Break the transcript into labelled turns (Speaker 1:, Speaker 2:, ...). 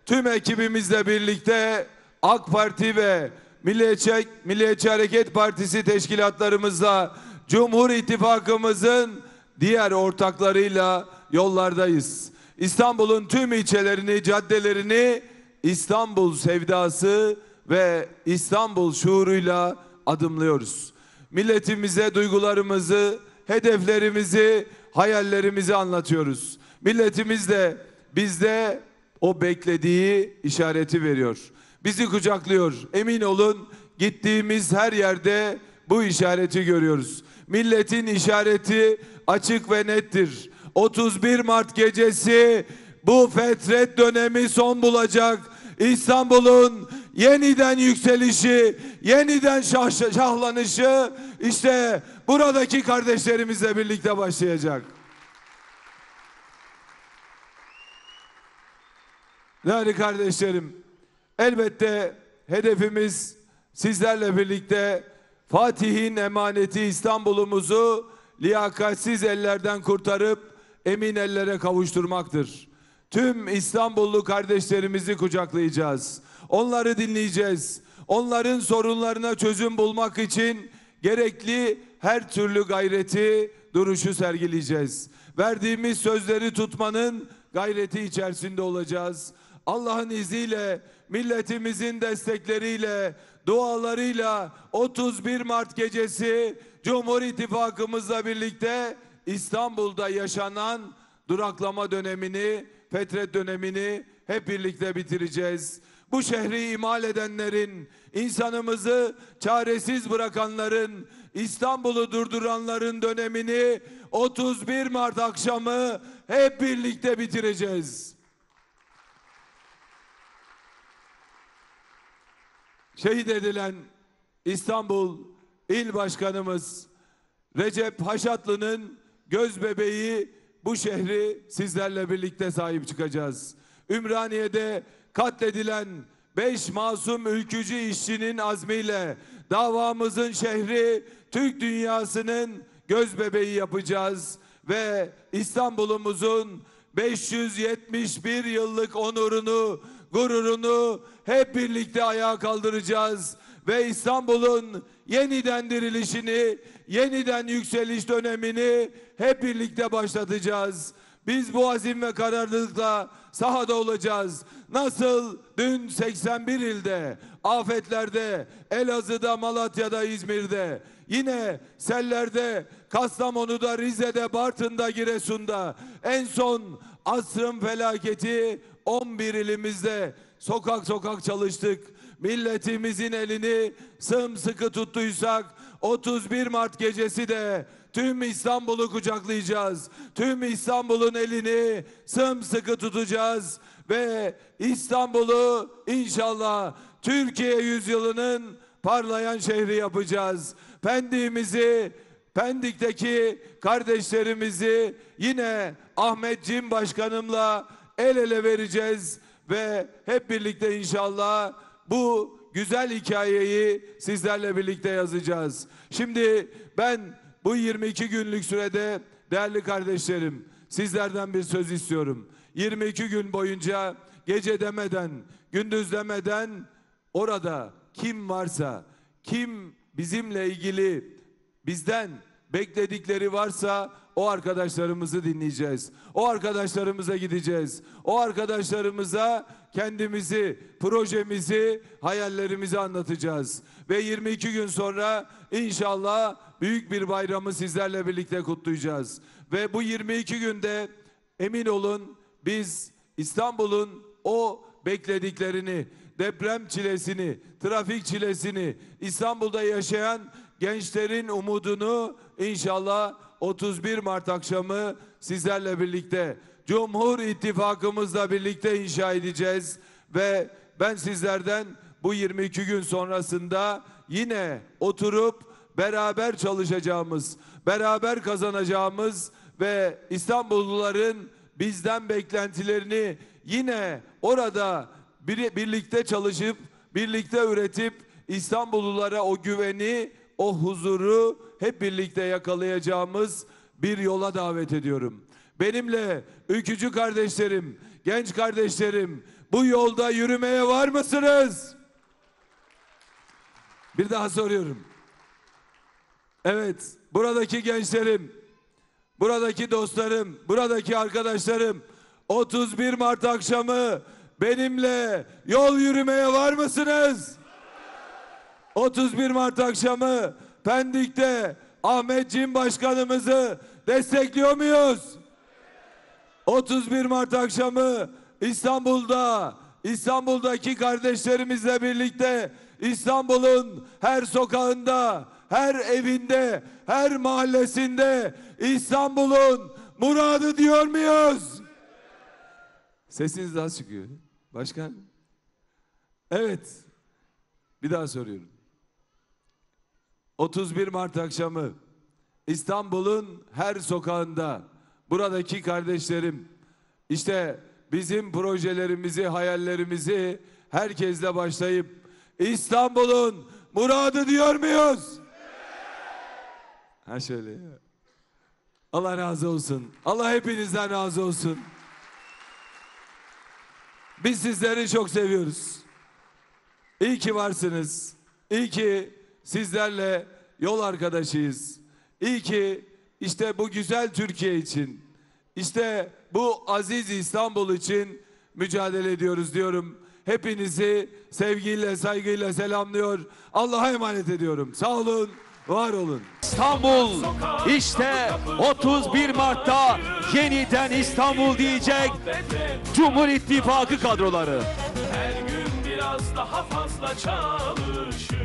Speaker 1: tüm ekibimizle birlikte AK Parti ve Milliyetçi Hareket Partisi teşkilatlarımızla Cumhur İttifakımızın diğer ortaklarıyla yollardayız. İstanbul'un tüm ilçelerini, caddelerini İstanbul sevdası ve İstanbul şuuruyla adımlıyoruz. Milletimize duygularımızı, hedeflerimizi, hayallerimizi anlatıyoruz. Milletimiz de bizde o beklediği işareti veriyor. Bizi kucaklıyor. Emin olun gittiğimiz her yerde bu işareti görüyoruz. Milletin işareti açık ve nettir. 31 Mart gecesi bu fetret dönemi son bulacak. İstanbul'un yeniden yükselişi, yeniden şahlanışı işte buradaki kardeşlerimizle birlikte başlayacak. Değerli kardeşlerim, elbette hedefimiz sizlerle birlikte Fatih'in emaneti İstanbul'umuzu liyakatsiz ellerden kurtarıp emin ellere kavuşturmaktır. Tüm İstanbullu kardeşlerimizi kucaklayacağız. Onları dinleyeceğiz. Onların sorunlarına çözüm bulmak için gerekli her türlü gayreti, duruşu sergileyeceğiz. Verdiğimiz sözleri tutmanın gayreti içerisinde olacağız. Allah'ın izniyle, milletimizin destekleriyle, dualarıyla 31 Mart gecesi Cumhur İttifakımızla birlikte İstanbul'da yaşanan duraklama dönemini, fetret dönemini hep birlikte bitireceğiz. Bu şehri ihmal edenlerin, insanımızı çaresiz bırakanların, İstanbul'u durduranların dönemini 31 Mart akşamı hep birlikte bitireceğiz. Şehit edilen İstanbul İl Başkanımız Recep Haşatlı'nın göz bebeği bu şehri sizlerle birlikte sahip çıkacağız. Ümraniye'de katledilen 5 masum ülkücü işçinin azmiyle davamızın şehri Türk dünyasının göz bebeği yapacağız ve İstanbul'umuzun 571 yıllık onurunu, gururunu hep birlikte ayağa kaldıracağız ve İstanbul'un yeniden dirilişini, yeniden yükseliş dönemini hep birlikte başlatacağız. Biz bu azim ve kararlılıkla sahada olacağız. Nasıl dün 81 ilde, afetlerde, Elazığ'da, Malatya'da, İzmir'de, yine sellerde, Kastamonu'da, Rize'de, Bartın'da, Giresun'da, en son asrın felaketi 11 ilimizde sokak sokak çalıştık. Milletimizin elini sımsıkı tuttuysak 31 Mart gecesi de tüm İstanbul'u kucaklayacağız. Tüm İstanbul'un elini sımsıkı tutacağız ve İstanbul'u inşallah Türkiye yüzyılının parlayan şehri yapacağız. Pendik'teki kardeşlerimizi yine Ahmet Cim Başkanımla el ele vereceğiz ve hep birlikte inşallah bu güzel hikayeyi sizlerle birlikte yazacağız. Şimdi ben bu 22 günlük sürede değerli kardeşlerim sizlerden bir söz istiyorum. 22 gün boyunca gece demeden, gündüz demeden orada kim varsa, kim bizimle ilgili bizden bekledikleri varsa o arkadaşlarımızı dinleyeceğiz. O arkadaşlarımıza gideceğiz. O arkadaşlarımıza kendimizi, projemizi, hayallerimizi anlatacağız. Ve 22 gün sonra inşallah büyük bir bayramı sizlerle birlikte kutlayacağız. Ve bu 22 günde emin olun biz İstanbul'un o beklediklerini, deprem çilesini, trafik çilesini, İstanbul'da yaşayan gençlerin umudunu inşallah 31 Mart akşamı sizlerle birlikte Cumhur İttifakımızla birlikte inşa edeceğiz ve ben sizlerden bu 22 gün sonrasında yine oturup beraber çalışacağımız, beraber kazanacağımız ve İstanbulluların bizden beklentilerini yine orada birlikte çalışıp, birlikte üretip İstanbullulara o güveni, o huzuru hep birlikte yakalayacağımız bir yola davet ediyorum. Benimle ülkücü kardeşlerim, genç kardeşlerim bu yolda yürümeye var mısınız? Bir daha soruyorum. Evet, buradaki gençlerim, buradaki dostlarım, buradaki arkadaşlarım 31 Mart akşamı benimle yol yürümeye var mısınız? 31 Mart akşamı Pendik'te Ahmet Cim Başkanımızı destekliyor muyuz? 31 Mart akşamı İstanbul'daki kardeşlerimizle birlikte İstanbul'un her sokağında, her evinde, her mahallesinde İstanbul'un muradı diyor muyuz? Sesiniz daha çıkıyor. Başkan? Evet. Bir daha soruyorum. 31 Mart akşamı İstanbul'un her sokağında buradaki kardeşlerim işte bizim projelerimizi, hayallerimizi herkesle başlayıp İstanbul'un muradı diyor muyuz? Ha şöyle ya. Allah razı olsun. Allah hepinizden razı olsun. Biz sizleri çok seviyoruz. İyi ki varsınız. İyi ki sizlerle yol arkadaşıyız. İyi ki işte bu güzel Türkiye için, işte bu aziz İstanbul için mücadele ediyoruz diyorum. Hepinizi sevgiyle, saygıyla selamlıyor. Allah'a emanet ediyorum. Sağ olun, var olun.
Speaker 2: İstanbul işte 31 Mart'ta yeniden İstanbul diyecek Cumhur İttifakı kadroları.
Speaker 3: Her gün biraz daha fazla çalışır.